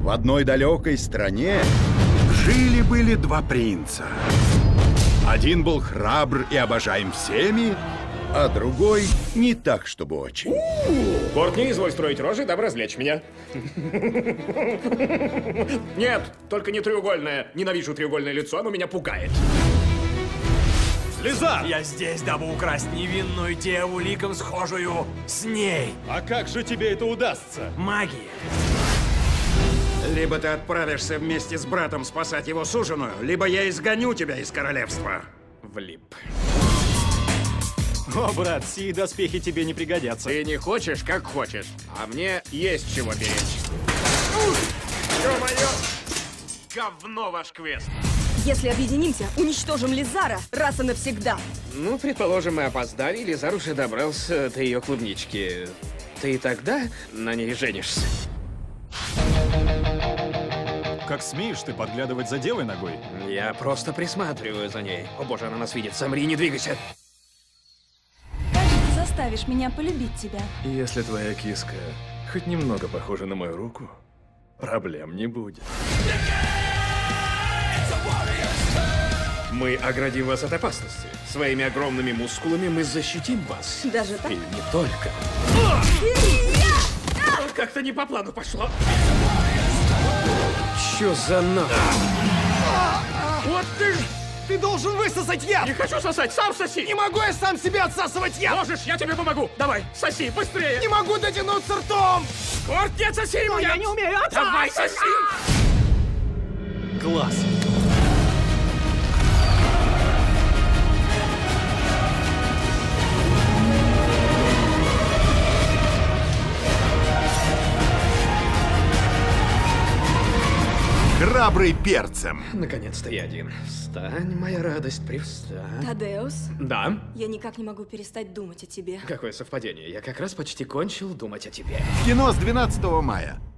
В одной далекой стране жили-были два принца. Один был храбр и обожаем всеми, а другой не так, чтобы очень. Кортни, изволь строить рожи, дабы развлечь меня. Нет, только не треугольное. Ненавижу треугольное лицо, оно меня пугает. Лиза! Я здесь, дабы украсть невинную деву, ликом схожую с ней. А как же тебе это удастся? Магия. Либо ты отправишься вместе с братом спасать его суженую, либо я изгоню тебя из королевства. Влип. О, брат, сии доспехи тебе не пригодятся. Ты не хочешь, как хочешь. А мне есть чего беречь. Ё-моё! Говно ваш квест. Если объединимся, уничтожим Лизара раз и навсегда. Ну, предположим, мы опоздали, Лизар уже добрался до ее клубнички. Ты и тогда на ней женишься? Как смеешь ты подглядывать за девой ногой? Я просто присматриваю за ней. О боже, она нас видит. Замри, не двигайся. Ты заставишь меня полюбить тебя. Если твоя киска хоть немного похожа на мою руку, проблем не будет. Мы оградим вас от опасности. Своими огромными мускулами мы защитим вас. Даже так? И не только. Как-то не по плану пошло. Чё за на? Вот ты ж! Ты должен высосать яд! Не хочу сосать, сам соси! Не могу я сам себе отсасывать яд! Можешь, я тебе помогу! Давай, соси, быстрее! Не могу дотянуться ртом! Корт, нет, соси ему! Я не умею Давай, отсасывать! соси! Класс. Храбрый перцем. Наконец-то я один. Встань, моя радость, привстань. Тадеус, Да? я никак не могу перестать думать о тебе. Какое совпадение. Я как раз почти кончил думать о тебе. Кино с 12 мая.